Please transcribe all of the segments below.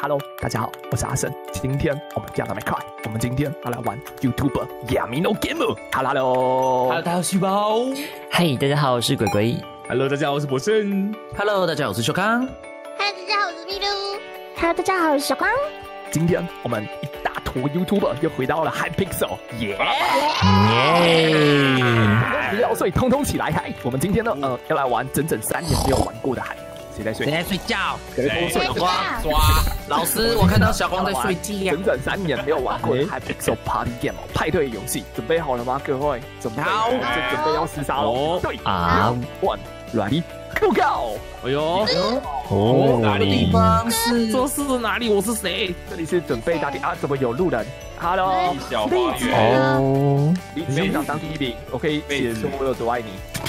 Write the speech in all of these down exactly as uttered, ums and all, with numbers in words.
Hello， 大家好，我是阿生。今天我们加到没快，我们今天要来玩 YouTuber Yamino Game。Hello， 大家好，细胞。 嗨，大家好，我是鬼鬼。 Hello， 大家好，我是博胜。 Hello， 大家好，我是修康。 嗨，大家好，我是咪噜。 Hello， 大家好，我是小光。 今天我们一大坨 YouTuber 又回到了 Hypixel， 耶耶！要睡，通通起来嗨！我们今天呢，呃，要来玩整整三年没有玩过的海。谁在睡？ 谁在睡觉？ 谁在睡？ 小光抓老师，我看到小光在睡觉。 整整三年没有玩过的 Hypixel Party Game 派对游戏，准备好了吗？各位，准备好，就准备要厮杀喽！对啊 ，One Ready Go Go！ 哎呦， 哦， 哪里地方是？ 这是哪里？我是谁？ 这里是准备打底啊？怎么有路人 ？Hello， 小花园哦， 你你想当第一名，我可以写出我有多爱你。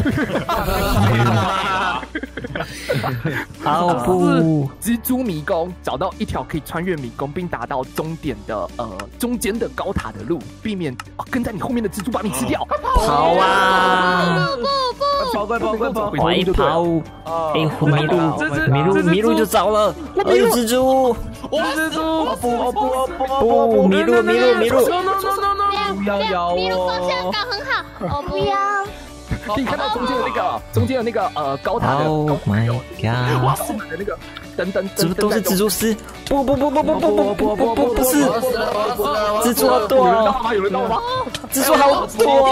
好不， 蜘蛛迷宫找到一条可以穿越迷宫并达到终点的呃中间的高塔的路，避免、哦、跟在你后面的蜘蛛把你吃掉。 跑啊！ 不不跑快跑快跑！ 快跑！哎，迷路，迷路，迷路就糟了。哎，蜘蛛！ 我蜘蛛！不不不不，迷路，迷路，迷路！ 不要咬我！ 咪噜方向感很好，哦不要。 你看到中间的那个，中间的那个呃高塔的 ，Oh my god！ 哇，后面的那个等等， 怎么都是蜘蛛丝？不不不不不不不不不不不是，蜘蛛好多啊！ 有人到吗？ 蜘蛛好多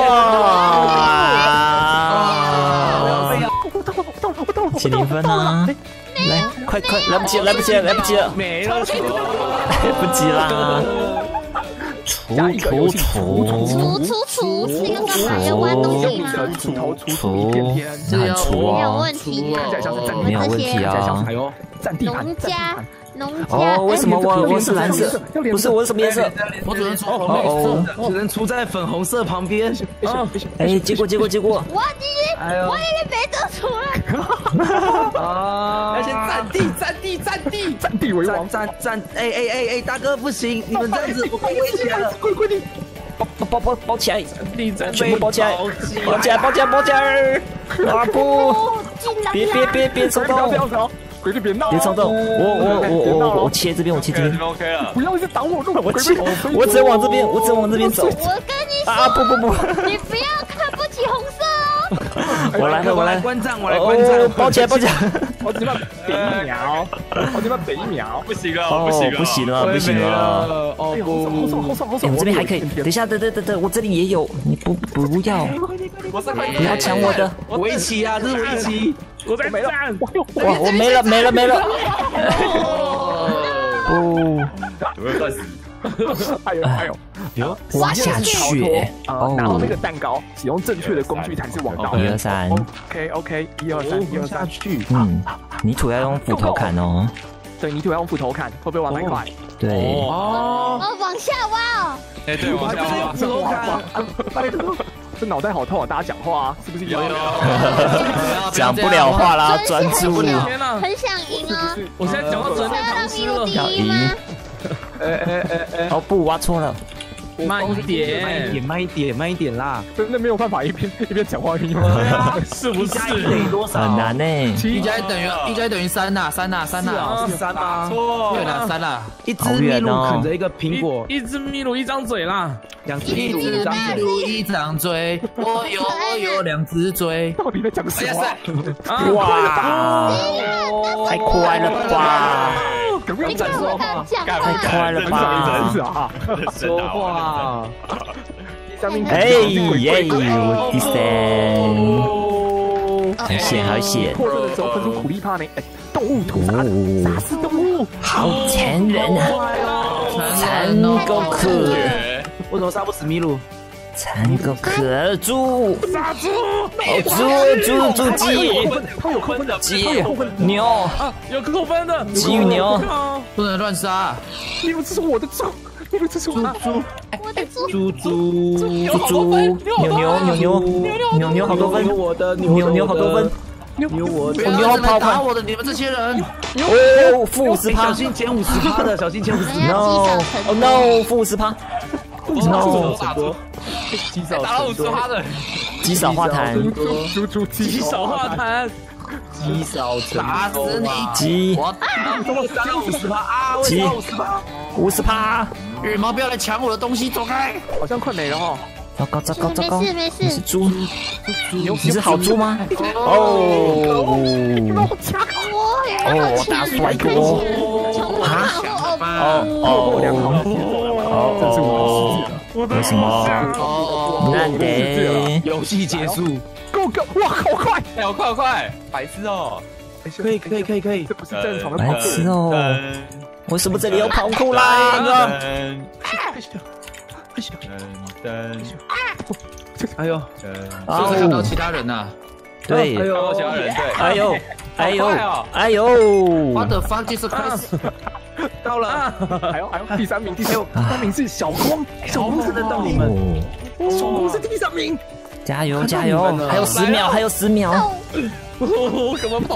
啊！七零分啊！来，快快，来不及了，来不及了，来不及了， 没了， 来不及啦！除除除除除除是一个干嘛？要挖东西吗？ 除头除除一片天， 这很除没有哦， 问题看起来像是占地没有问题啊！ 哎呦，占地盘， 农家农家。 哦，为什么我我是蓝色？不是，我是什么颜色？ 我只能出红哦色，只能出在粉红色旁边。 哎，结果结果结果， 我已经我已经没得出了。 啊！ 要先占地，占地，占地， 占地为王， 站站！哎哎哎哎，大哥不行，你们这样子我被威胁了。 快快点！ 包包包包起来， 地占全部包起来，包起来，包起来，包起来！啊不！别别别别冲动！ 鬼就别闹！ 别冲动！我我我我我切这边，我切这边。 OK 了。 不要一直挡我路！ 我切，我只能往这边，我只能往这边走。 我跟你说， 啊不不不！ 你不要看不起红色哦。 我来了，我来观战，我来观战。 包起来，包起来！ 我只怕点一秒，我只怕点一秒， 不行了， 哦，不行了，不行了！ 哦不， 好爽，好爽，好爽！ 我这边还可以。等一下，等等等等，我这里也有，你不不要，不要抢我的。 围棋啊，这是围棋。 我在站。 哇，我没了，没了，没了！哦， 有没有断死？ 还有还有， 有挖下去， 哦，拿到那个蛋糕，使用正确的工具才是王道。 一二三 ，OK OK， 一二三，一二三去。 嗯，泥土要用斧头砍哦。 对，泥土要用斧头砍，会不会玩太快？ 对。 哦，往下挖哦。 哎，对，往下挖， 斧头砍。这脑袋好痛啊！大家讲话啊，是不是有？ 讲不了话啦，专注。 天哪， 很想赢啊！ 我现在讲到整面唐诗了。 要赢。 哎哎哎哎！ 哦不，挖错了。 慢一点， 慢一点，慢一点，慢一点啦！ 真的没有办法一边一边讲话一边是不是？ 得多少？ 很难呢。 一加一等于一加一等于三呐，三呐，三呐，是三吗？ 错， 对啦，三啦。一只麋鹿啃着一个苹果， 一只麋鹿一张嘴啦， 两只麋鹿一张嘴，一张嘴，我有我有两只嘴。 到底在讲什么？ 哇，太快了吧！ 你看我刚讲太快了吧！ 说话。 第三名， 哎耶，我第三，好险好险！ 破热的时候喷出苦力怕呢，哎，动物屠杀，杀死动物， 好残忍啊！残狗可， 为什么杀不死麋鹿？ 残狗可猪， 杀猪， 猪猪猪鸡， 它有扣分的， 鸡牛啊，有扣分的， 鸡与牛， 不能乱杀。 你们这是我的猪，你们这是我的猪， 我的猪猪猪猪猪牛牛牛牛牛牛好多分， 我的牛牛好多分， 牛我的牛好打我的，你们这些人！ 哦，负五十趴， 小心减五十趴的，小心减五十。 No， 哦 No， 负五十趴。 负五十趴， 很多， 击少打到五十趴的， 积少化痰， 猪猪积少化痰， 积少成打死你！ 积我怎么三五十趴啊？我积五十趴， 五十趴。 羽毛不要来抢我的东西，走开！ 好像快没了哈。 糟糕糟糕糟糕！ 没事没事你是猪？你是好猪吗？哦哦，大帅哥！啊？哦哦哦！ 这是我的世界了。 为什么？难得游戏结束 ，Go Go！ 哇，好快！ 哎，好快好快，白痴哦！ 可以可以可以可以， 这不是正常的白跑痴哦！为什么这里有跑酷啦？ 哎呦， 哦是看到其他人呐？ 对， 看到其他人对， 哎呦，哎呦，哎呦 What the fuck is Christ？ 到了， 还有还有第三名，第三名，第三名是小光，小光是认到你们， 哦， 小光是第三名， 加油加油！还有十秒，还有十秒。 哦，怎么跑？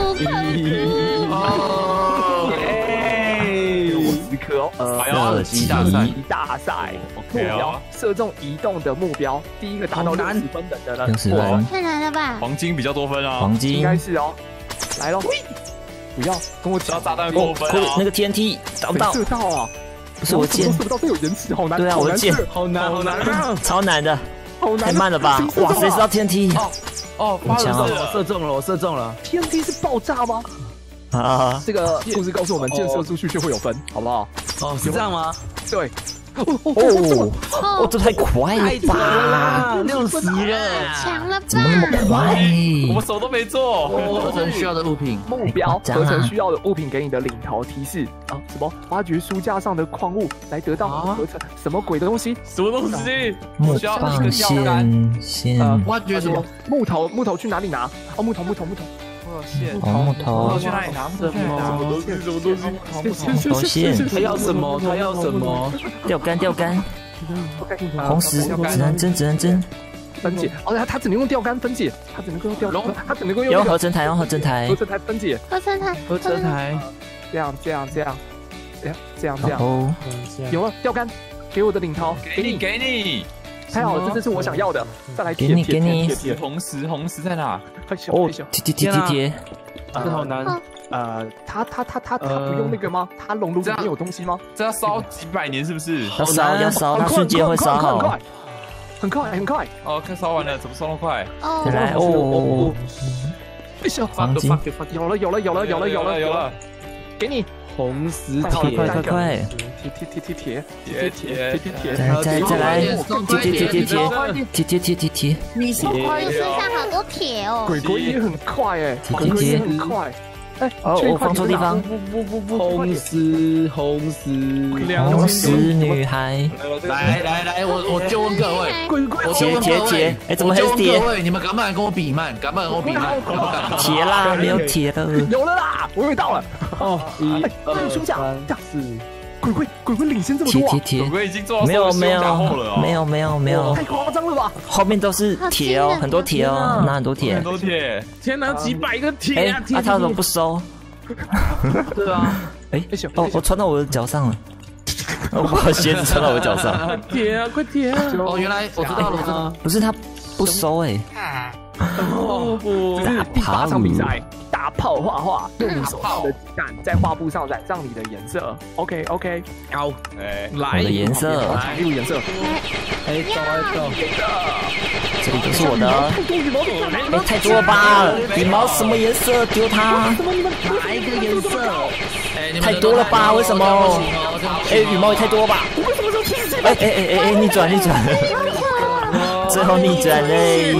时刻哦，呃， 射击大赛， 大赛，目标射中移动的目标，第一个达到六十分等的人， 六十分， 太难了吧？ 黄金比较多分啊， 黄金应该是哦，来喽，不要跟我只要炸弹过分啊， 那个 T N T 找不到， 射到啊， 不是我剑， 射不到，这有延迟，好难， 对啊，我的剑好难好难啊！ 超难的， 好难， 太慢了吧？哇，谁知道 T N T？ 哦， 很强啊！ 我射中了，我射中了。 T N T 是爆炸吗？ 啊， 这个故事告诉我们，箭射出去就会有分，好不好？ 哦，是这样吗？ 对。 哦哦，这太快了吧！ 六十了， 强了吧？ 怎么那么快？ 我们什么都没做。 合成需要的物品， 目标合成需要的物品给你的领头提示啊，什么？发掘书架上的矿物来得到合成什么鬼的东西？ 什么东西？ 木棒线线， 挖掘什么？ 木头木头去哪里拿？哦，木头木头木头。 哦，木头， 去哪里拿？什么东西？什么东西？ 木头线， 他要什么？他要什么？ 钓竿，钓竿，红石，指南针，指南针， 分解。哦，他他只能用钓竿分解，他只能够用钓竿，他只能够用用合成台，用合成台， 合成台分解， 合成台， 合成台， 这样这样这样，这样这样这样。 哦， 有了钓竿，给我的领头， 给你给你， 太好了，这正是我想要的。再来， 给你给你， 红石红石在哪？ 哦， 贴贴贴贴贴， 这好难。 呃，他他他他他不用那个吗？他熔炉里面有东西吗？ 这要烧几百年是不是？ 要烧要烧，它瞬间会烧好。 很快很快。 哦，快烧完了，怎么烧那么快？ 再来哦， 黄金，有了有了有了有了有了有了， 给你红石铁，快快快！ 铁铁铁铁铁铁铁铁铁， 再再再来，铁铁铁铁铁铁铁铁铁铁， 你是我身上好多铁哦。 鬼鬼也很快哎，鬼鬼也很快。哎， 哦，我放错地方。 不不不不，红石红石红石女孩。 来来来，我我就问各位， 鬼鬼， 铁铁铁，哎，怎么还是铁？ 各位，你们敢不敢跟我比慢？敢不敢跟我比慢？ 铁啦，没有铁了。 有了啦，我又到了。 哦，一、 二、书架， 四。 鬼鬼鬼鬼领先这么多， 铁铁铁， 鬼鬼已经做到没有没有没有没有没有， 太夸张了吧？ 后面都是铁哦，很多铁哦，拿很多铁， 很多铁， 天哪，几百个铁哎， 啊！ 那他怎么不收？ 对啊， 哎，哦，我穿到我的脚上了，我把鞋子穿到我的脚上。 快铁啊，快铁啊！ 哦，原来我知道了，我知道了， 不是他不收哎。 哦不， 这是第八场比赛。打炮画画，用你手上的蛋在画布上染上你的颜色。OK OK， 好， 哎， 来我的颜色， 来入颜色。 哎，走哎走， 这里都是我的。哎，太多了吧？羽毛什么颜色？丢它。 哪一个颜色？哎， 太多了吧？为什么？哎，羽毛也太多吧？哎哎哎哎哎，逆转逆转，最后逆转嘞！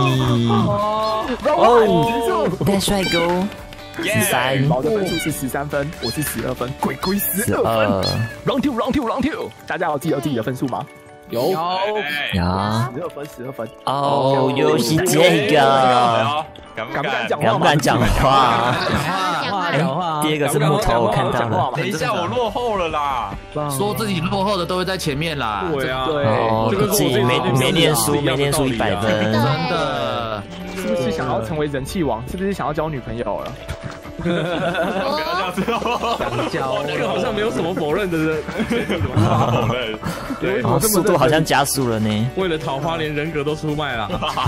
哦，带帅哥，十三， 羽毛的分数是十三分，我是十二分，鬼鬼十二分。Round two round two round two， 大家有记得自己的分数吗？ 有有， 十二分十二分。 哦，又是这个， 敢不敢讲话？ 敢不敢讲话？ 讲话， 第二个是木头，我看到了。 等一下，我落后了啦！ 说自己落后的都会在前面啦。 对啊， 哦，自己没没念书，没念书一百分， 真的。 是不是想要成为人气王？是不是想要交女朋友了？ 不要这样子哦！ 想交， 这个好像没有什么否认的人。 否认。 对， 哦，速度好像加速了呢。 为了桃花，连人格都出卖了。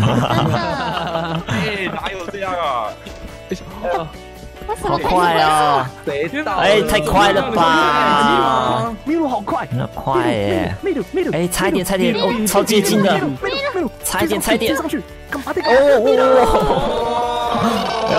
哎，哪有这样啊？ 好快啊！哎，太快了吧！ 秘鲁好快， 那快耶！ 秘鲁秘鲁， 哎，差一点，差一点，哦，超接近的，差一点，差一点， 上去，干嘛的？ 哦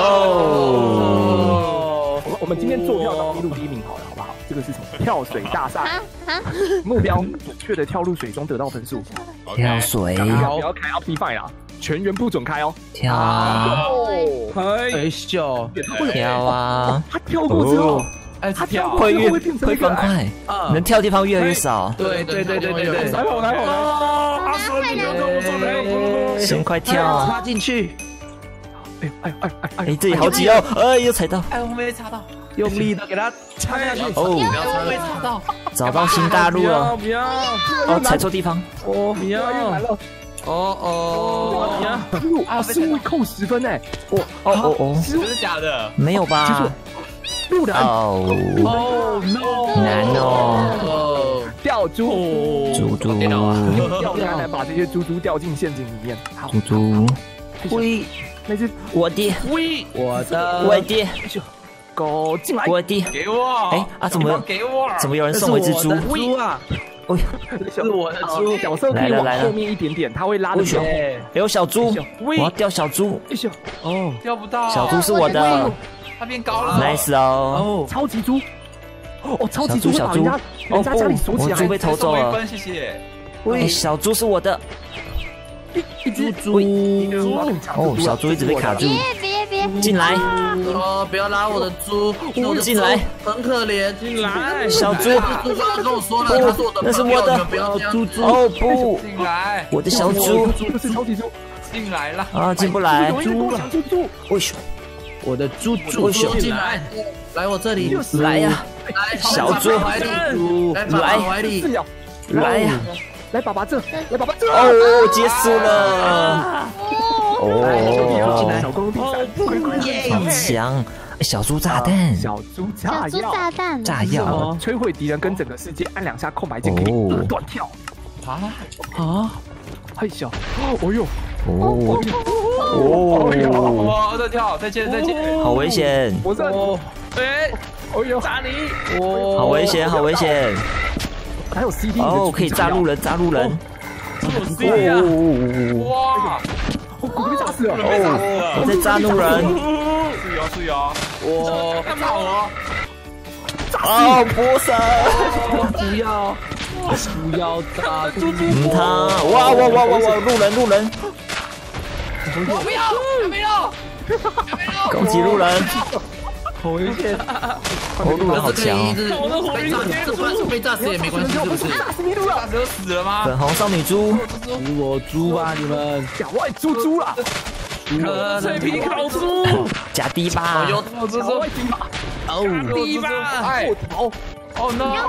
哦！我们我们今天做跳到秘鲁第一名好了，好不好？这个是什么？跳水大赛，目标准确的跳入水中得到分数。 跳水， 不要开 Optifine 啦，全员不准开哦。 跳啊！ 哎秀， 跳啊！ 他跳过之后， 哎，他跳会越会更快，能跳的地方越来越少。 对对对对对对， 来跑来跑来！ 阿叔，你不要跟我说没有， 先快跳！ 插进去！ 哎哎哎哎哎，这里好挤哦！哎，又踩到， 哎，我没插到，用力的给他插下去。 哦， 我没插到， 找到新大陆了！ 不要， 哦，踩错地方。 哦，不要， 哦哦， 啊，失误扣十分哎！ 哦哦哦， 真的假的？ 没有吧？ 六人哦哦 no， 难哦！ 掉猪猪猪掉下来，把这些猪猪掉进陷阱里面。好， 猪猪， 喂，那只我的， 喂，我的， 我的， 狗进来， 我的， 给我！ 哎啊，怎么给我？ 怎么有人送我一只猪？ 猪啊！ 哦， 是我的猪， 角色可以往后面一点点，它会拉的比较后。 有小猪，我要钓小猪。 哦，钓不到。 小猪是我的， 它变高了。 nice 哦， 超级猪，哦，超级猪小猪， 把人家人家家里锁起来， 我猪被偷走了。 谢谢。 喂，小猪是我的。 一只猪， 哦，小猪一直被卡住。 别别别， 进来！ 哦，不要拉我的猪， 进来， 很可怜，进来。 小猪， 猪刚刚跟我说了，他是我的， 那是我的， 不要猪猪。 哦不， 进来， 我的小猪， 就是超级猪， 进来了啊，进不来。 猪了，猪猪， 为什么？ 我的猪猪进来，来我这里， 来呀， 来小猪， 来爸爸怀里， 来呀。 来，爸爸这，来，爸爸这。 哦，结束了。哦， 小公比赛， 好强！小猪炸弹， 小猪炸药，炸弹， 炸药， 摧毁敌人跟整个世界，按两下空白键可以二段跳。啊啊！太小，哦呦， 哦哦，哇，二段跳，再见再见， 好危险！ 我这， 哎，哦呦，炸你！ 哦，好危险，好危险！ 还有 C D 哦，可以炸路人，炸路人！ 有 C D 啊！哇， 我被炸死了！ 哦，我在炸路人！ 注意哦，注意哦！哇，干嘛我？ 哦，波神！ 不要，不要炸！ 嗯，他，哇哇哇哇哇！路人，路人！ 我不要，没有， 攻击路人！ 好危险！ 哦，路人好强哦！我的火力这算是被炸死也没关系，是不是？ 炸死你路了！ 炸死死了吗？ 粉红少女猪， 是我猪吧你们？ 小外猪猪了！ 脆皮烤猪， 假低吧！ 有小外猪吧！ 哦， 低吧！ 哎， 逃！ 哦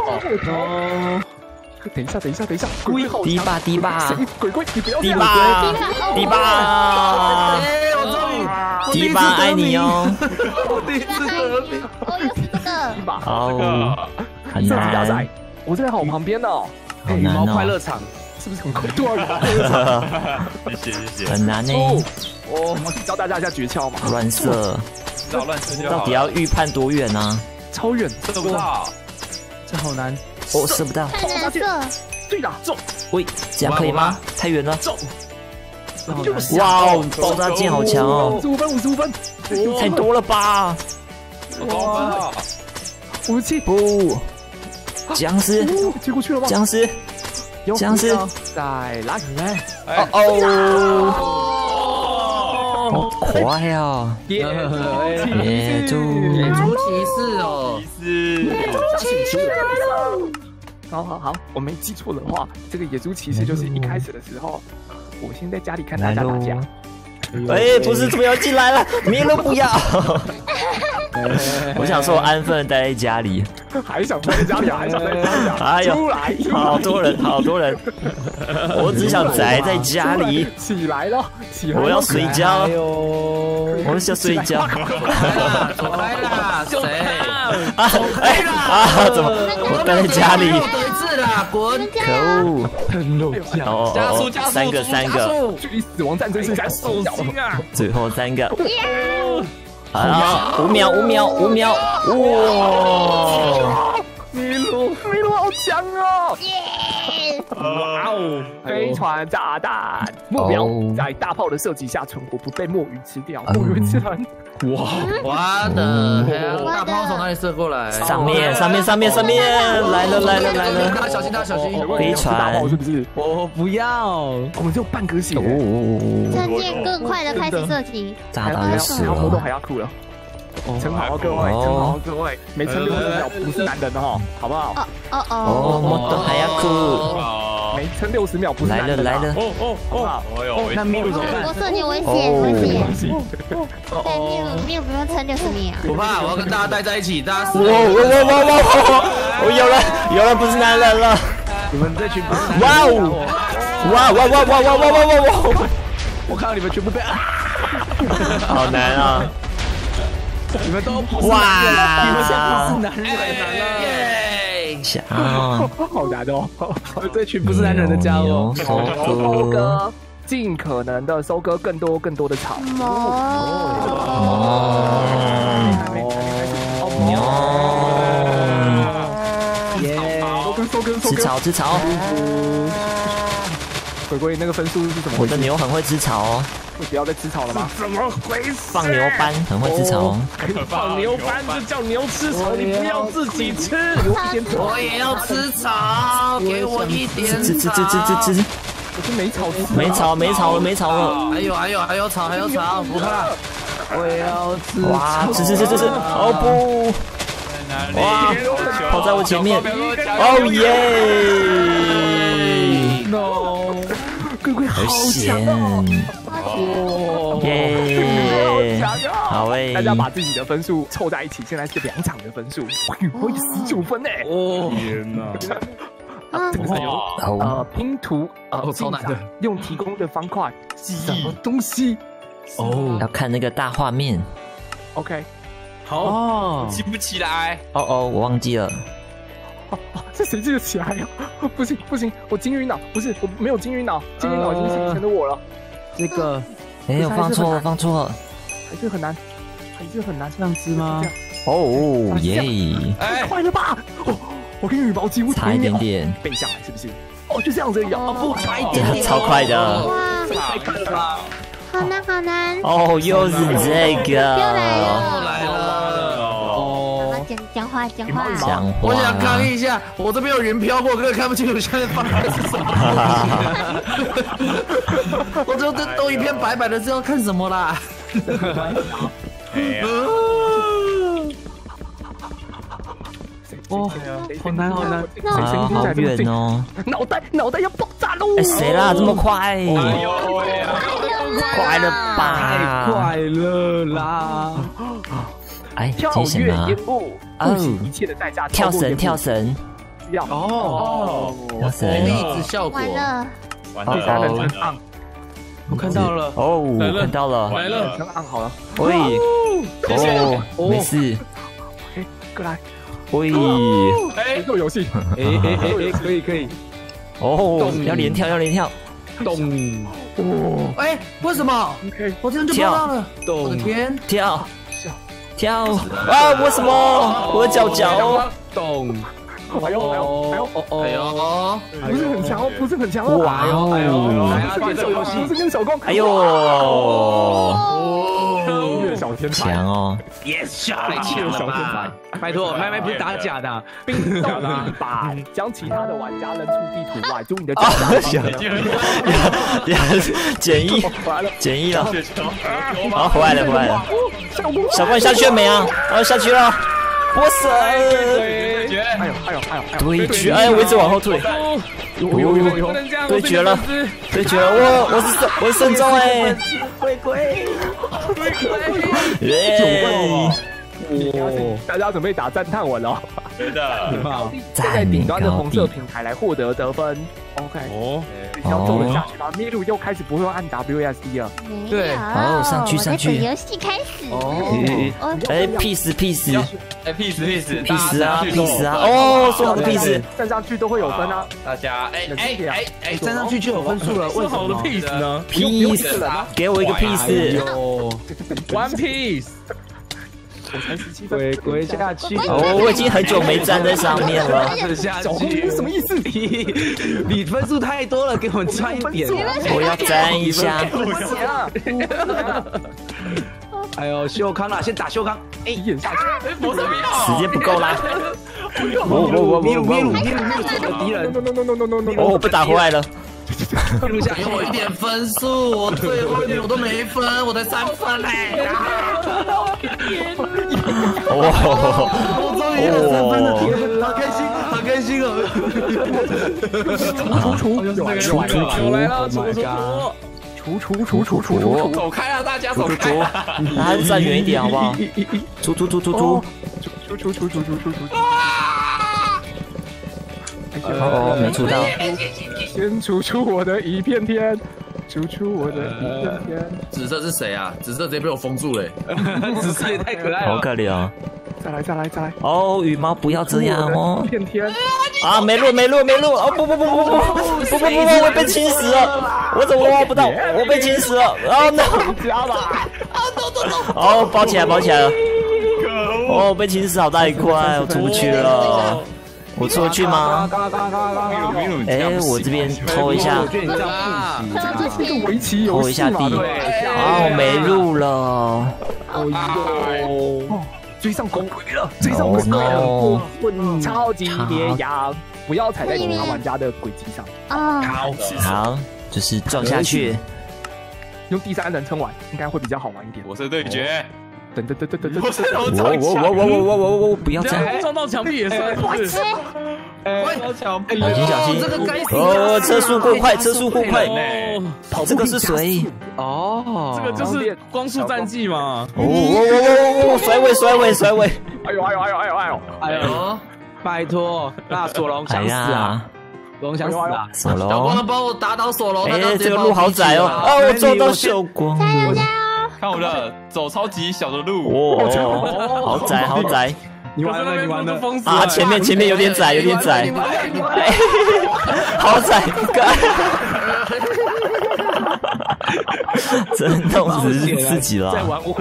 no！ 等一下，等一下，等一下！鬼好低吧，低吧！ 鬼鬼，你不要低吧，低吧！ 哎，我终于。 迪巴爱你哦！ 我第一次得名， 我有四个。 迪巴， 哦，很难。 我在好旁边呢， 好难哦！ 快乐场是不是很快？多少人？ 谢谢谢谢。 很难呢。 哦，我教大家一下诀窍嘛。 乱射， 找乱射到底要预判多远呢？ 超远， 射不到， 这好难。 哦，射不到。 看蓝色。 对了，中。 喂，这样可以吗？太远了。 中。 哇哦，爆炸键好强哦！ 五十五分，五十五分， 太多了吧？ 哇， 武器不，僵尸， 接过去了吗？ 僵尸，僵尸， 再来来， 哦哦，好快啊！ 野猪， 野猪骑士哦， 是野猪骑士来了！好好好，我没记错的话，这个野猪骑士就是一开始的时候。 我先在家里看大家打架。 哎，不是，不要进来了，迷路不要。我想说安分待在家里， 还想待在家里，还想待在家里。 哎呦， 出来， 好多人，好多人。我只想宅在家里。 起来了，起来！ 我要睡觉。我想睡觉。 走开啦！谁？ 啊！哎啊！怎么？我待在家里。 得一次了。 啦，滚！ 可恶！哦加速哦哦， 加速， 三个三个， 距离死亡战争剩下手十秒。 心啊！ 最后三个。好，五秒五秒五秒，哇！ 麋鹿，麋鹿好强哦！ 耶！ 哇哦， 飞船炸弹，目标在大炮的射击下存活，不被墨鱼吃掉。墨鱼会吃人。 哇！ 我的，大炮从哪里射过来？ 上面上面上面上面，来了来了来了！ 小心他，小心！ 飞船是不是？ 我不要， 我们只有半格血。 哦， 趁剑更快的开始射击。 炸到就死还要活动了。 还要哭了。撑好各位，撑好各位，没撑六十秒不是男人的哈，好不好？ 哦哦哦， 哦！ 莫多还要哭。 没撑六十秒不是来男人的。 了来了， 哦哦哦！哎呦， 那麋鹿怎么办？ 我射你危险危险！ 哦对，秘鲁秘鲁不用撑六十秒。 不怕，我要跟大家待在一起，大家哇哇哇哇哇哇！我有人有人不是男人了。 你们这群不是男人哇哦！哇哇哇哇哇哇哇哇哇！ 我看到你们全部被啊！ 好难啊！ 你们都不是哇！ 你们现在不是男人了， 强！ 好难哦！ 这群不是男人的家伙。 收割，尽可能的收割更多更多的草。 耶！ 收割收割收吃割。 草吃草， 鬼鬼那个分数是什么？ 我的牛很会吃草哦， 不要再吃草了吗？ 怎么回事？ 放牛班很会吃草哦。 放牛班就叫牛吃草，你不要自己吃。 我也要吃草，给我一点吃吃吃吃吃吃， 我是没草吃。 没草没草了没草了， 还有还有还有草还有草，不怕。 我也要吃。 哇！吃吃吃吃吃，哦不！哇！跑在我前面，哦耶！ no， 鬼鬼好好险！ 哦， 耶！好诶， 大家把自己的分数凑在一起，现在是两场的分数，我有十九分呢。 哦天哪！ 啊！ 这个是有好呃拼图呃超难的， 用提供的方块什么东西哦要看那个大画面。 ？OK， 好， 哦， 记不起来。 哦哦，我忘记了。 是谁记得起来呀？不行不行，我金鱼脑不是，我没有金鱼脑，金鱼脑已经是以前的我了， 这个哎，我放错了，放错了。 还是很难，还是很难。 这样子吗？ 哦耶！ 太快了吧！哦，我跟羽毛几乎差一点点， 背下来是不是？哦，就这样子而已啊！哦不，差一点点， 超快的。 哇， 太快了吧！ 好难好难！ 哦，又是这个。 又来了！ 来了。 讲讲话讲话。 讲话。 我想抗议一下，我这边有云飘过，根本看不清楚现在发生的是什么。我这这都一片白白的，是要看什么啦？ 哦，好难好难。 啊，好远哦！ 脑袋脑袋要爆炸喽！ 哎，谁啦？这么快？快了吧？ 快乐啦！ 哎， 跳惊险吗？ 跃烟雾，不惜一切的代价跳绳，跳绳， 要哦， 跳绳， 粒子效果完。了！ 第三人称按， 我看到了。 哦，看到了， 来了， 称按好了， 喂，哦，没事， 过来， 喂， 节奏游戏， 哎哎哎哎，可以可以。 哦，要连跳，要连跳， 动哦哎，为什么？ ，OK， 我这样就碰到了。我的动天！ 跳，跳，啊，为什么我的脚脚？ 动。 还有还有还有， 哦哎呦， 不是很强哦，不是很强哦， 哇哦， 不是跟手游戏，不是跟手工， 哎呦， 音乐小天才， 强哦， ，yes， 太强了小天才。 拜托，麦麦不是打假的。 并动一把，将其他的玩家扔出地图外，祝你的啊脚下减一， 回来了， 减一了，好，回来了，回来了， 效果小冠下去了没啊？哦，下去了，我死， 哎呦哎呦哎呦哎呦， 对决，哎，我一直往后退， 有有有有， 对决了，对决了，我我是圣我是圣宗哎， 龟龟， 耶， 哇，大家准备打赞叹文了。 真的。 站在顶端的红色平台来获得得分。OK， 哦，这要做得下去吗？米鲁又开始不会按 W S D 了。 对， 哦，上去上去。 游戏开始。 哦，哎 ，peace peace， 哎 peace peace peace 啊 peace 啊，哦，送个 peace， 站上去都会有分啊。 大家哎哎哎哎， 站上去就有分数了。为什么 peace 呢 ？peace， 给我一个 peace。 哦 ，one piece。 我才十七分，鬼鬼下去。 哦，我已经很久没站在上面了。 下去什么意思？你分数太多了，给我们差一点。 我要站一下。 哎呦，秀康啦，先打秀康。哎，演下去。 时间不够啦。 我我我米鲁米鲁米鲁敌人。 哦，被打回来了。 给我一点分数，我最后一点我都没分，我才三分嘞！ 哦， 我终于有三分了，好开心，好开心哦！ 出出出出出出来了，出出出出出出出出， 走开啊，大家走开！ 还是站远一点好不好？出出出出出出出出出出出出！ 哦，没出到。 先出出我的一片天，出出我的一片天。 紫色是谁啊？紫色直接被我封住了。 紫色也太可爱了， 好可怜哦。 再来再来再来。 哦，羽毛不要这样哦。 一片天。 啊，没路没路没路！哦不不不不不不不不不！我被侵蚀了，我怎么挖不到？我被侵蚀了。哦 no！ 加吧。 哦，包起来包起来了。哦，被侵蚀好大一块，我出不去了。我出去吗？哎，我这边偷一下，偷一下地，啊，我没路了。 哦，追上狗鬼了，追上狗鬼了！超级烈阳，不要踩在其他玩家的轨迹上。 啊， 好，就是撞下去， 用第三人称玩应该会比较好玩一点。 我是对决。 等等等等等等， 我我我我我我我我我不要这样， 撞到墙壁也算是。 撞到墙壁， 小心小心！ 这个该死！ 哦，车速过快，车速过快！这个是谁？ 哦，这个就是光速战绩嘛。 哦哦哦哦！甩尾甩尾甩尾！ 哎呦哎呦哎呦哎呦哎呦！ 哎呦，拜托，那索隆想死啊！索隆想死啊！ 索隆， 小光帮我打倒索隆。 哎，这个路好窄哦！啊，我撞到秀光。 看我的走超级小的路， 哇，好窄好窄！ 你完了你完了啊！前面前面有点窄有点窄，好窄！真弄死自己了。 在玩火，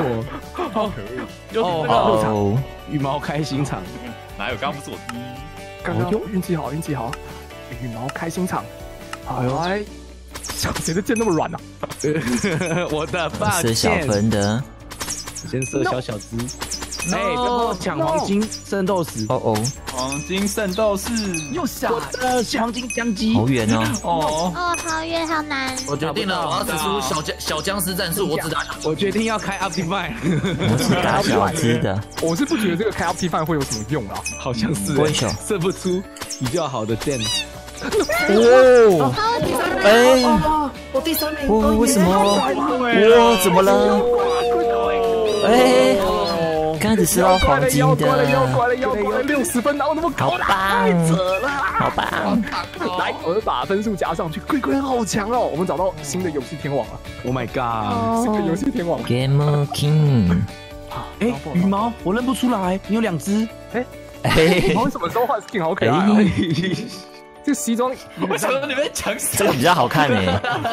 哦， 羽毛开心场， 哪有？刚刚不是我第一？ 刚刚运气好运气好，羽毛开心场，哎。谁的剑那么软啊？ 我的发射小分的， 先射小小只。哎，然后抢黄金圣斗士。 哦哦， 黄金圣斗士又下，我的黄金僵鸡。 好远哦。 哦哦，好远好难。 我决定了，我要使出小僵小僵尸战术，我只打小。 我决定要开 Optifine。 我是打小只的。 我是不觉得这个开 Optifine 会有什么用啊？ 好像是。射不出比较好的箭。 哦，哎， 我第三名， 我为什么？我怎么了？哎，刚只是到黄金的， 六十分，然后那么高， 太扯了， 好棒！ 来，我们把分数加上去，龟龟好强哦！我们找到新的游戏天王了 ！Oh my god， 新的游戏天王 ，Game King。 哎，羽毛，我认不出来，你有两只。 哎，羽毛什么时候换 skin？ 好可爱！这个西装， 为什么你们讲这个比较好看呢？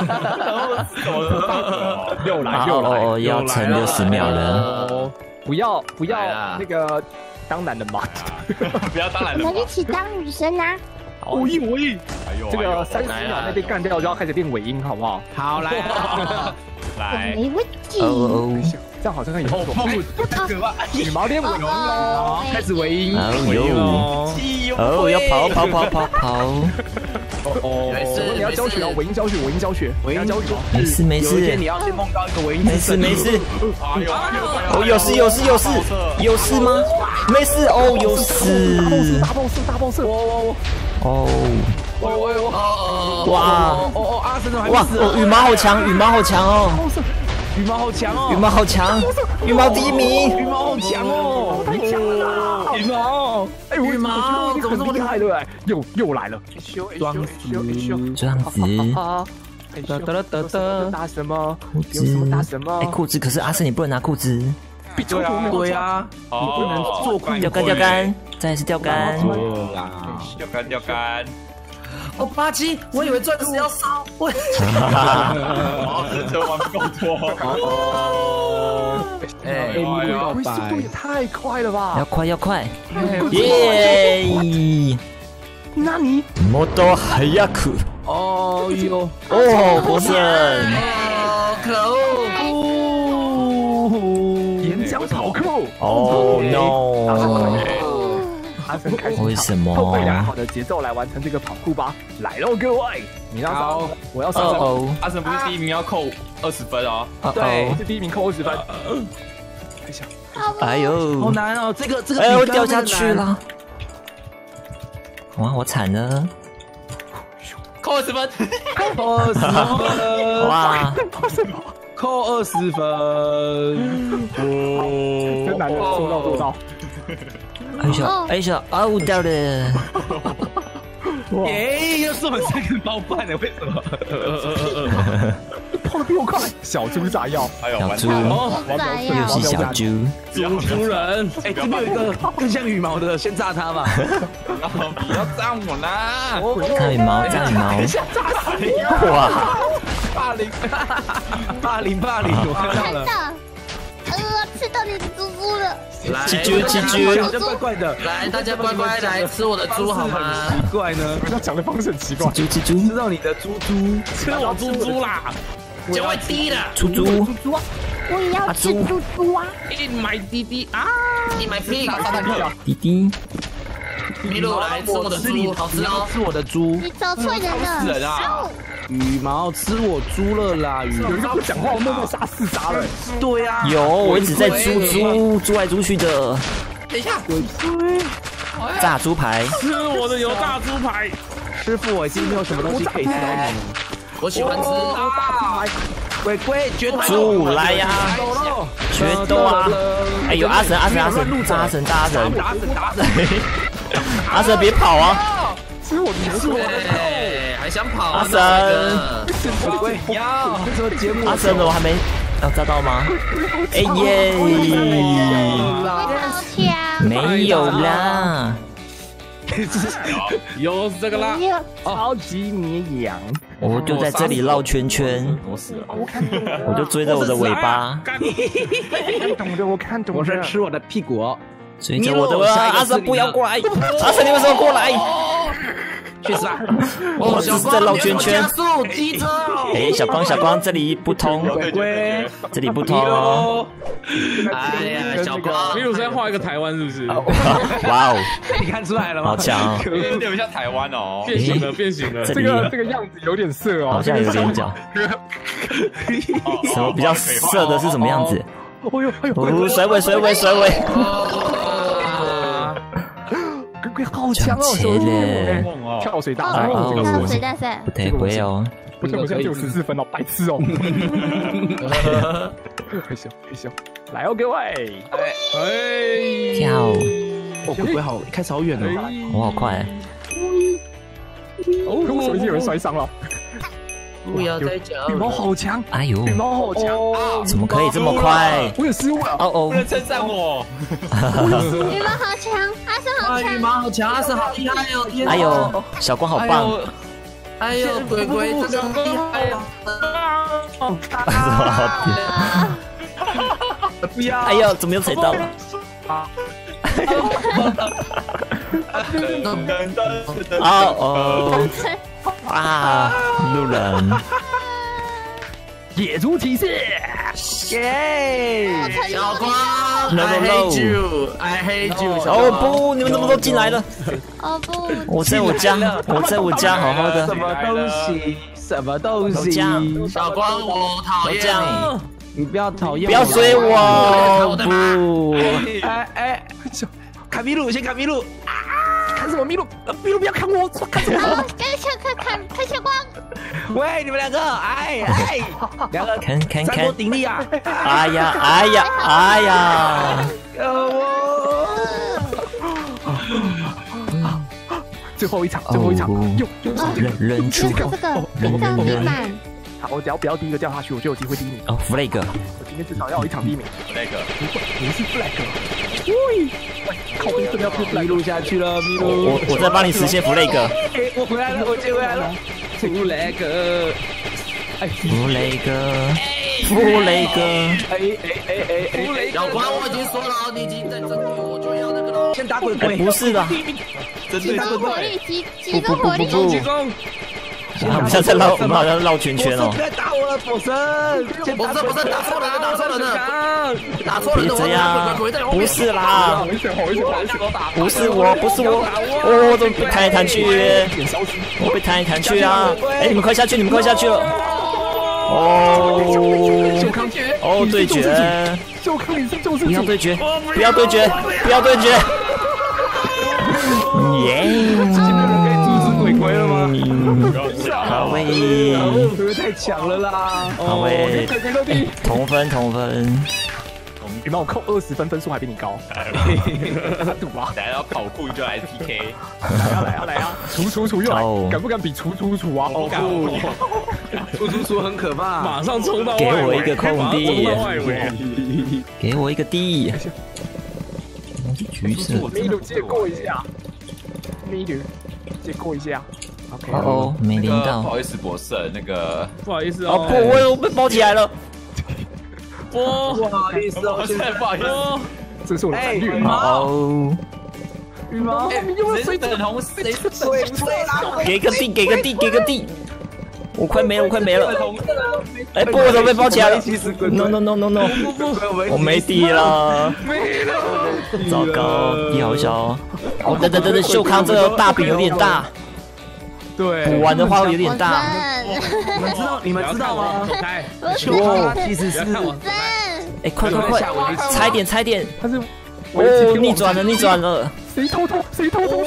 又来又来， 哦，要撑六十秒了。 不要不要那个当男人嘛， 不要当男人。 我们一起当女生啊！ 我一我一，这个三十秒内被干掉就要开始练尾音，好不好？ 好来， 来， 没问题。 哦， 这样好像很有用。羽毛练尾音哦， 开始尾音。 哦哟，哦要跑跑跑跑跑。 哦，你要教学啊，尾音教学，尾音教学，尾音教学。 没事没事， 你要先梦到一个尾音。 没事没事。哦，有事有事有事有事吗？没事哦，有事。 大爆射大爆射！ 哦哦哦哇哦哦！阿森的哇哦，羽毛好强，羽毛好强哦， 羽毛好强哦， 羽毛好强，羽毛第一名， 羽毛好强哦， 太强了！羽毛，哎，我羽毛怎么这么厉害的？又又来了， 装死， 装死。 哒哒哒哒，打什么？ 裤子， 打什么？ 哎，裤子，可是阿生你不能拿裤子。 对啊， 对啊，你不能做裤钓竿，钓竿，再是钓竿。 钓竿，钓竿。 哦，八七，我以为钻石要烧，我。 哦，这玩不够多。 哎，你速度也太快了吧！ 要快，要快！耶！ 那你もっと早く。 哦哟， 哦，获胜！ 哦，可恶！ 岩浆跑酷！ 哦 no！ 阿生开始为什么？ 透过良好的节奏来完成这个跑酷吧！来喽，各位！你要上，我要上。 哦， 阿生不是第一名要扣二十分哦。 对，是第一名扣二十分。 看一下。 哎呦， 好难哦，这个这个。 哎，我掉下去了。哇，我惨了。 扣二十分， 扣二十分， 哇， 扣二十分， 哦，真难的，说到做到。 哎呀，哎呀，啊，我掉了。 耶，又是我们三个包办的，为什么？ 跑得比我快，小猪炸药， 小猪， 又是小猪， 猪猪人。哎，这边有一个更像羽毛的，先炸他吧。 不要炸我啦！ 炸羽毛，炸羽毛。哇！ 霸凌，霸凌，霸凌！我看到了。 呃，吃到你的猪猪了。 吃猪，吃猪， 好像怪怪的。 来，大家乖乖来吃我的猪好吗？ 奇怪呢， 他讲的方式很奇怪。 吃猪，吃猪， 吃到你的猪猪， 吃我猪猪啦！ 脚会低的， 猪猪， 猪猪啊！我也要吃猪猪啊 In my 弟弟啊 ！In my pig， 弟弟， 麋鹿来吃我的猪，好吃哦！ 吃我的猪， 你找错人了！ 羽毛吃我猪了啦！羽有一个不讲话，默默杀四杀了。 对呀， 有，我一直在猪猪猪来猪去的。 等一下， 炸猪排， 吃我的油炸猪排。 师傅，我已经没有什么东西可以吃到你。 我喜欢吃啊！ 龟龟决斗猪来呀！决斗啊！哎呦，阿神阿神阿神，炸阿神炸阿神， 打死打死！ 阿神别跑啊！ 吃我的是我的，还想跑？ 阿神， 龟龟要这个节目， 阿神我还没要炸到吗？哎耶！没有啦。 有这个啦！ 超级绵羊， 我就在这里绕圈圈， 我死了， 我就追着我的尾巴， 看懂的我看懂， 我在吃我的屁股， 追着我的尾巴。阿神不要过来！阿神你为什么过来？ 去死吧！ 我只是在绕圈圈。 加速机车。 哎，小光小光，这里不通， 龟龟， 这里不通哦。 哎呀，小光， 比如说要画一个台湾是不是？ 哇哦， 你看出来了吗？ 好强哦！ 有点像台湾哦，变形了，变形了。 这这个这个样子有点色哦， 好像有点角。什么比较色的是什么样子？ 哦呦哎呦， 哦，水尾水尾水尾。 龟龟好强哦！ 切嘞！ 跳水大赛， 跳水大赛， 不得会哦。 不是，我现在只有十四分哦，白痴哦。害羞害羞，来哦，各位！ 哎， 跳！ 哦，龟龟好，开始好远哦， 我好快。 哦，为什么已经有人摔伤了？ 不要再讲。 羽毛好强！ 哎呦， 羽毛好强！ 怎么可以这么快？ 我有失误了！ 哦哦， 不能称赞我。 羽毛好强，阿生好强， 羽毛好强，阿生好厉害哦！天哎呦，小光好棒！ 哎呦，鬼鬼真的厉害哦！ 什么好不要！ 哎呦，怎么又踩到了？哦哦啊！路人， 野猪骑士， 耶！ 小光 No, no, ，I no. hate you，I hate you。 哦不，你们怎么都进来了？ 哦不， 我在我家，我在我家好好的。 什么东西？什么东西？ 小光，我讨厌你， 你不要讨厌， 不要追我！不， 哎哎，卡米鲁，先卡米鲁。 看什么麋鹿？麋鹿不要看我，看什么？ 跟小看看看小光。 喂，你们两个，哎哎，两个看看看三国，鼎立啊！ 哎呀哎呀哎呀！ 我最后一场，最后一场，又忍忍住， 这个这样地板。 好，我只要不要第一个掉下去，我就有机会第一名。 哦 ，flag， 我今天至少要有一场第一名。 flag， 不是 flag， 喂，靠边，真的要 flag 迷路下去了，迷路。 我我在帮你实现 flag。 哎，我回来了，我接回来了。flag， 哎 flag， flag， 哎哎哎哎哎， 小关，我已经说了，你已经在针对我，就要那个了。 先打滚滚， 不是的， 集中火力，集集中火力， 集中。 我们现在绕，我们好像绕圈圈哦。 不要打我了，火神！ 不是不是，打错人了，打错人了，打错人了！ 别这样，不是啦，不是我，不是我，我怎么被弹来弹去？我被弹来弹去啊！哎，你们快下去，你们快下去了！哦，哦，对决，不要对决，不要对决，不要对决！耶！ 鬼鬼了吗？ 好喂， 不是太强了啦！ 好喂，同分同分， 羽毛我扣二十分，分数还比你高。赌啊！ 等下要跑酷就来 P K。 来啊来啊来啊！楚楚楚又来，敢不敢比楚楚楚啊？ 不敢不敢！楚楚楚很可怕， 马上冲到外围， 给我一个空地，给我一个地。橘色， 米鲁借过一下，米鲁。借过一下 ，OK。 哦，没连到。 不好意思，博士，那个不好意思哦。哦，我我被包起来了。 哦，不好意思哦， 现在不好意思， 这是我的战略。 哦， 羽毛，你又是粉红，谁是粉红？给个地，给个地，给个地。我快没了，我快没了。哎，不，我怎么被包起来了 ？No No No No No！ 我没地了， 没了， 糟糕，地好小哦。哦，等等等等，秀康这个大饼有点大， 对， 补完的话会有点大。 你们知道你们知道吗？秀康其实是， 哎，快快快，踩点踩点， 他是哦，逆转了逆转了， 谁偷偷谁偷偷？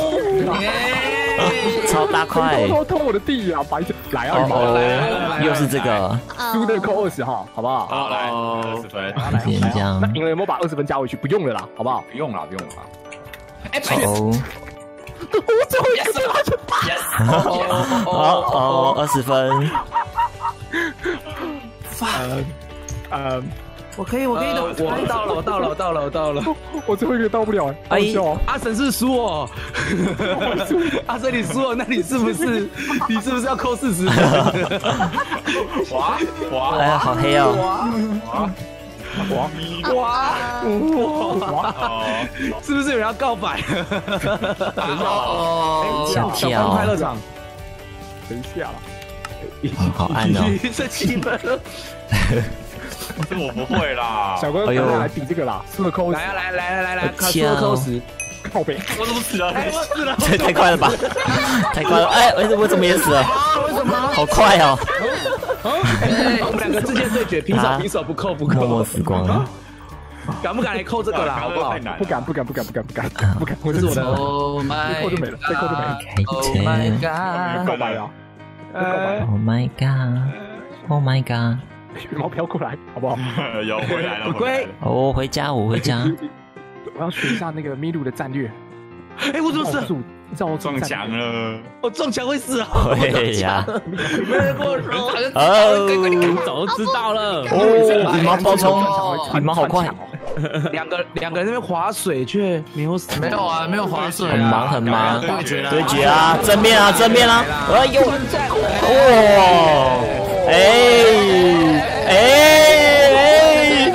超大块！ 偷偷偷我的地呀，白痴！来啊， 哦，又是这个， 输的扣二十哈，好不好？ 好，来二十分， 变这样。 那赢了有没有把二十分加回去？不用了啦，好不好？ 不用了，不用了。 哎， 哦， 我最后一个拉成八， 哦哦，二十分。 呃呃， 我可以，我可以的，我到了，我到了，我到了，我到了， 我最后一个到不了，哎， 阿神是输哦，阿神你输了，那你是不是，你是不是要扣四十？ 哇哇， 哎呀，好黑哦！ 哇哇哇！是不是有人要告白？ 想跳快乐场， 等一下， 好暗哦！ 这气氛。 这我不会啦， 小哥，大家来比这个啦，输了扣十， 来来来来来来，输了扣十， 靠背， 我怎么死了？ 我死了， 这太快了吧！太快了！哎，我怎么也死了？ 为什么？ 好快哦！ 我们两个之间对决，平手平手，不扣不扣， 默默死光了。 敢不敢来扣这个啦？好不好？ 不敢不敢不敢不敢不敢不敢，这是我的，被扣就没了，被扣就没了。 Oh my god！告白啊 ！Oh my god！Oh my god！ 羽毛飘过来，好不好？ 有回来了， 龟。 我回家，我回家。 我要学一下那个米鲁的战略。 哎，我怎么死？ 你知道我撞墙了， 我撞墙会死啊！ 会呀。 没人跟我说。 哦， 早就知道了。 哦，羽毛爆冲，羽毛好快。 两个两个人那边划水却没有死。 没有啊，没有划水。 很忙很忙。 对决对决啊，正面啊，正面啊！哎呦，哇！哎哎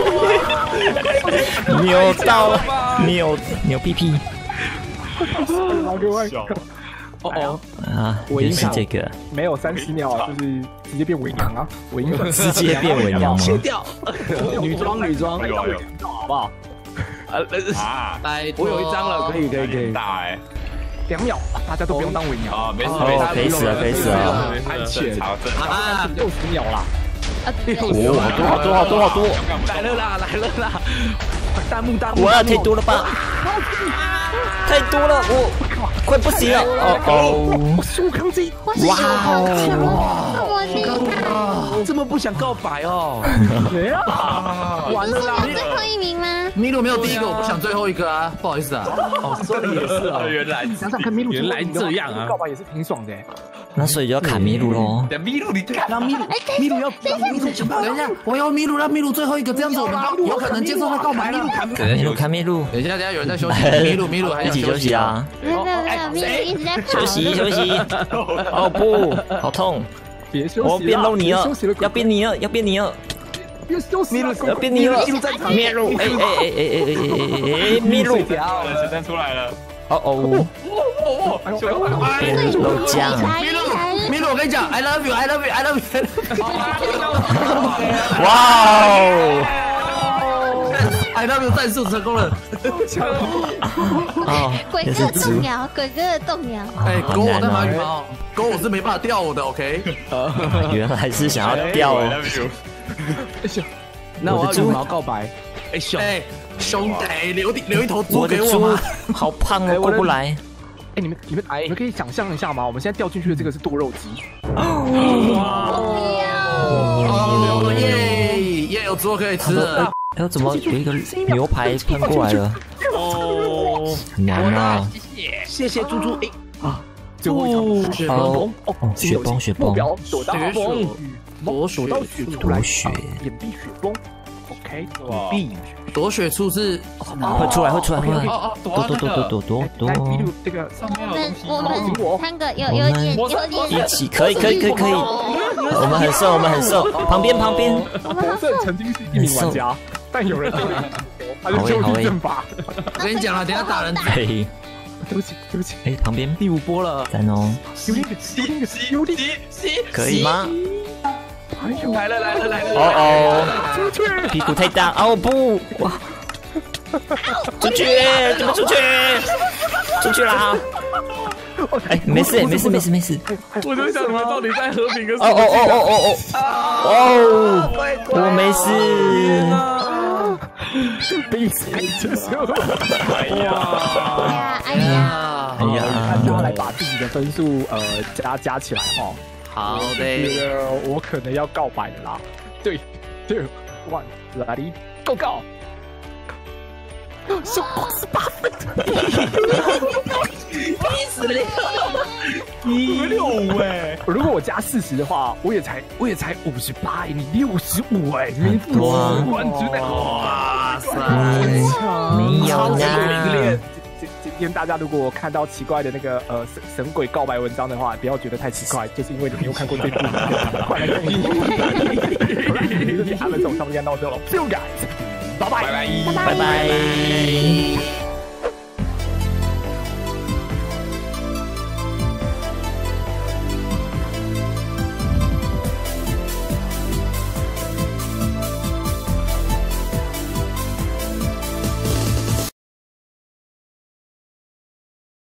哎！扭到了，扭扭屁屁。 各位， 哦哦啊，也是这个， 没有三十秒，就是直接变伪娘啊！伪娘直接变伪娘吗？ 切掉，女装女装， 好不好？ 啊， 来，我有一张了，可以可以可以。 大哎， 两秒，大家都不用当伪娘啊！没事没事， 可以死了可以死了， 安全啊，六十秒啦！ 哦，好多好多好多好多！ 来了啦来了啦！弹幕弹幕， 哇，太多了吧！太多了，我快不行了！哦哦， 苏康基， 哇哦， 我厉害！ 这么不想告白哦？ 完了啦！最后一名吗？ 麋鹿没有第一个，我不想最后一个啊，不好意思啊。 哦，说的也是啊， 原来想想看，麋鹿原来这样啊！ 告白也是挺爽的。 那所以就要砍麋鹿喽。 等麋鹿，你让麋鹿，麋鹿要让麋鹿想等一下，我要麋鹿，让麋鹿最后一个，这样子我们有可能接受他告白了。 麋鹿砍麋鹿， 等一下，等一下有人在休息，麋鹿麋鹿还一起休息啊！ 没有没有没有，麋鹿一直在跑。 休息休息。哦不，好痛！ 别休息， 我变肉泥了，要变泥了，要变泥了。 要休息了， 要变泥了！麋鹿，哎哎哎哎哎哎哎！麋鹿， 子弹出来了！ 哦哦，变肉酱。 麋鹿，麋鹿，我跟你讲 ，I love you，I love you，I love you。 哇哦 ！I love you 战术成功了。 哦， 鬼哥的动摇，鬼哥的动摇。 哎，狗我在马羽毛，狗我是没办法钓我的 ，OK？ 原来是想要钓哦。 那我要羽毛告白。哎兄， 哎兄弟，留留一头猪我的给我吗？ 猪好胖哦，过不来。 哎，你们你们你们可以想象一下吗？我们现在掉进去的这个是剁肉机。 哦耶耶，有猪可以吃了。 哎呦，怎么有一个牛排喷过来了？哦，很难啊！ 谢谢猪猪。哎啊， 最后一场雪哦哦，雪崩雪崩， 目标躲到风， 躲雪躲到雪出来，掩蔽雪崩。OK， 哇， 避躲雪处是会出来会出来会来，躲躲躲躲躲躲躲。 这个我们我们三个有有点有点一起可以可以可以可以，我们很瘦我们很瘦，旁边旁边。 红色曾经是一名玩家，但有人他是就地正法。 我跟你讲了，等下打人。 嘿， 对不起对不起， 哎，旁边第五波了， 赞哦， 有点有点有点可以吗？ 来了来了来了！ 哦哦，屁股太大，哦不，哇，出去，怎么出去？出去啦！哎，没事没事没事没事。 我就想你们到底在和平跟哦哦哦哦哦哦哦，我没事。 彼此接受。 呀哎呀哎呀， 大家来把自己的分数呃加加起来哈。 好的， 这个我可能要告白了啦。对，对，one， 来，告告。小光十八分， 逼死了一六五哎！如果我加四十的话，我也才我也才五十八，你六十五哎，名副其冠军哎！ 哇塞， 没有呀。今天大家如果看到奇怪的那个呃神神鬼告白文章的话，不要觉得太奇怪，就是因为你没有看过这部。快来看一下，他们走上面到这了 ，See you guys，拜拜， 拜拜， 拜拜。